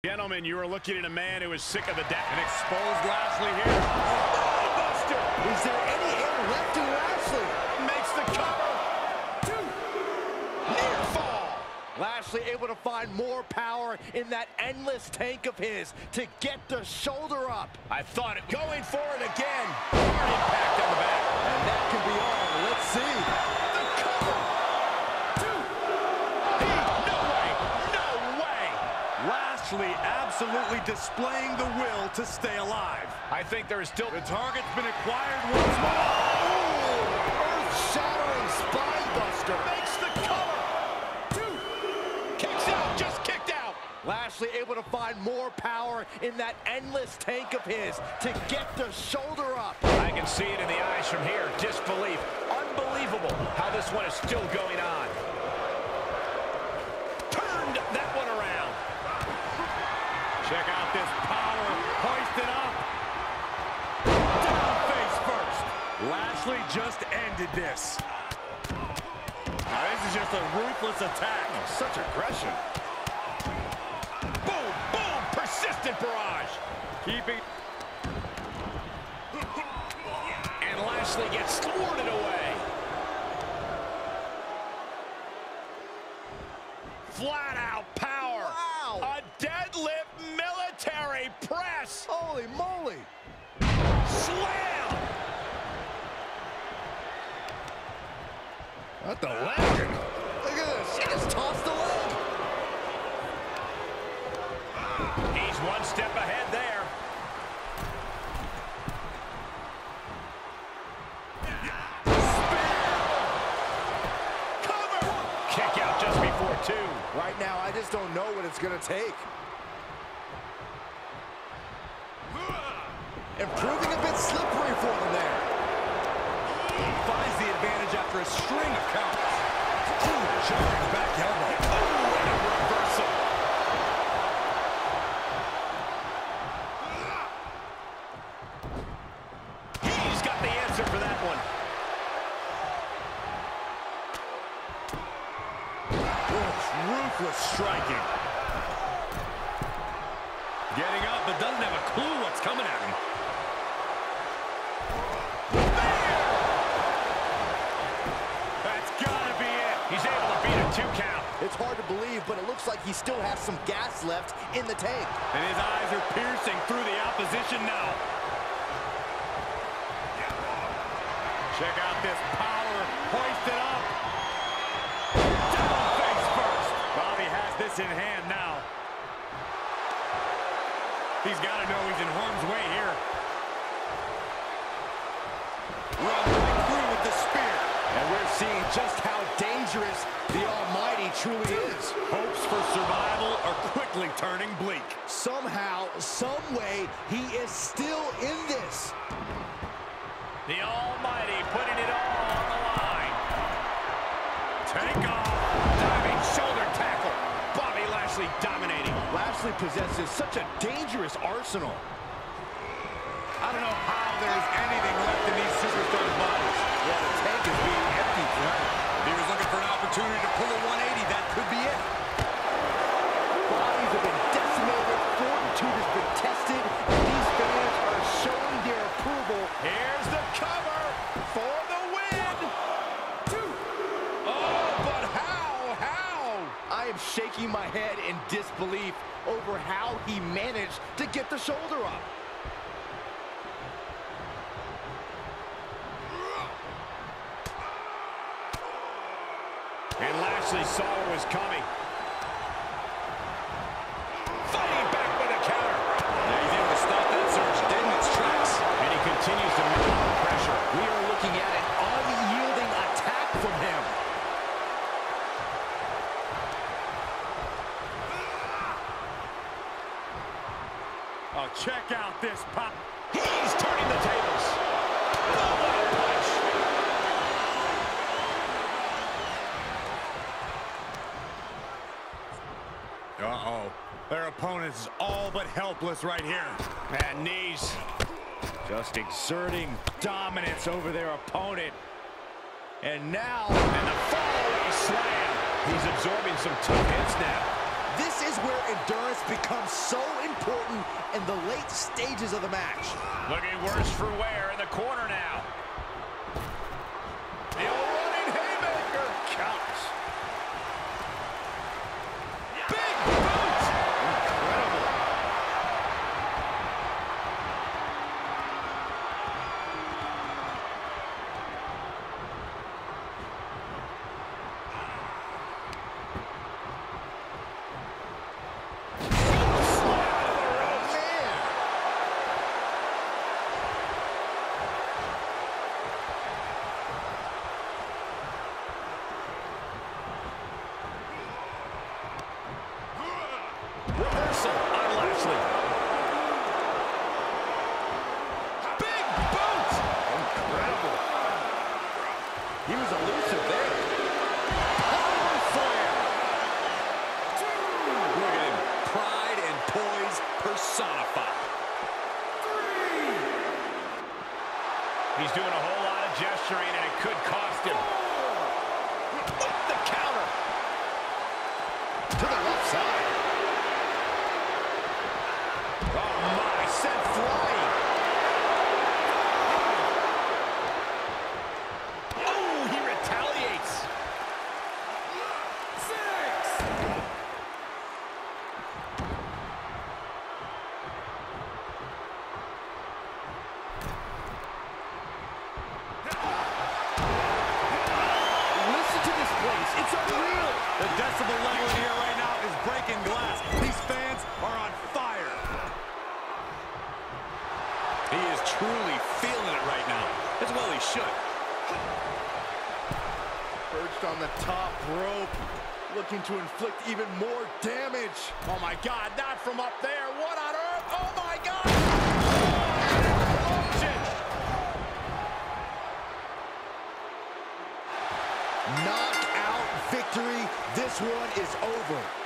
Gentlemen, you are looking at a man who is sick of the death. An exposed Lashley here. Buster! Is there any air left in Lashley? Makes the cover. 2. Near fall. Lashley able to find more power in that endless tank of his to get the shoulder up. I thought it. Going for it again. Hard impact on the back. And that could be all. Let's see. The cover. 2. No way. No way. Lashley absolutely displaying the will to stay alive. I think there is still. The target's been acquired once more. Earth-shattering spine buster. Makes the cover. 2. Kicks out. Just kicked out. Lashley able to find more power in that endless tank of his to get the shoulder up. I can see it in the eyes from here. Disbelief. Unbelievable how this one is still going on. Turned that one around. Check out this power. Hoisted up. Down face first. Lashley just ended this. Now, this is just a ruthless attack. Such aggression. Boom, boom, persistent barrage. Keeping. And Lashley gets thwarted away. Flat out power. Wow. A deadlift military press. Holy moly. Slam. What the leg? Look at this. She just tossed the leg. He's one step ahead there. Cover. Kick out just before 2. Right now, I just don't know what it's going to take. And proving a bit slippery for them there. Finds the advantage after a string of counters. Jarring back elbow. Oh, and a reversal. He's got the answer for that one. Ruthless striking. Getting up, but doesn't have a clue what's coming at him. That's gotta be it. He's able to beat a 2 count. It's hard to believe, but it looks like he still has some gas left in the tank. And his eyes are piercing through the opposition now. Check out this power. Hoisted up. Down face first. Bobby has this in hand now. He's got to know he's in harm's way here. Run right through with the spear. And we're seeing just how dangerous the Almighty truly is. Hopes for survival are quickly turning bleak. Somehow, some way, he is still in this. The Almighty putting it all on the line. Take off. Diving shoulder tackle. Bobby Lashley dominating. Lashley possesses such a dangerous arsenal. I don't know how there's anything left in these superstars' bodies. Yeah, the tank is being empty tonight. If he was looking for an opportunity to pull a 180, that could be it. Bodies have been decimated, fortitude has been tested, and these fans are showing their approval. Here's the cover for the win. 2. Oh, but how? I am shaking my head in disbelief over how he managed to get the shoulder up. And Lashley saw what was coming. Fighting back with a counter. Yeah, he's able to stop that surge dead in its tracks. And he continues to mount the pressure. We are looking at an unyielding attack from him. Oh, check out this pop. He's turning the tables. Oh, what a punch. Uh-oh. Their opponent is all but helpless right here. And knees. Just exerting dominance over their opponent. And now, and the fallaway slam. He's absorbing some tough hits now. This is where endurance becomes so important in the late stages of the match. Looking worse for wear in the corner now. The old running haymaker counts. Big boot! Incredible. Reversal on Lashley. Big boot! Incredible. He was elusive there. Power slam. Look at him. Pride and poise personified. He's doing a whole lot of gesturing, and it could cost him. Up the counter. To the left side. Oh my, sent flying. Oh, he retaliates. 6. Listen to this place. It's unreal. The decibel level in here right now is breaking glass. These fans are on fire. He is truly feeling it right now. As well he should. Perched on the top rope, looking to inflict even more damage. Oh my God, not from up there. What on earth? Oh my God! Knockout victory. This one is over.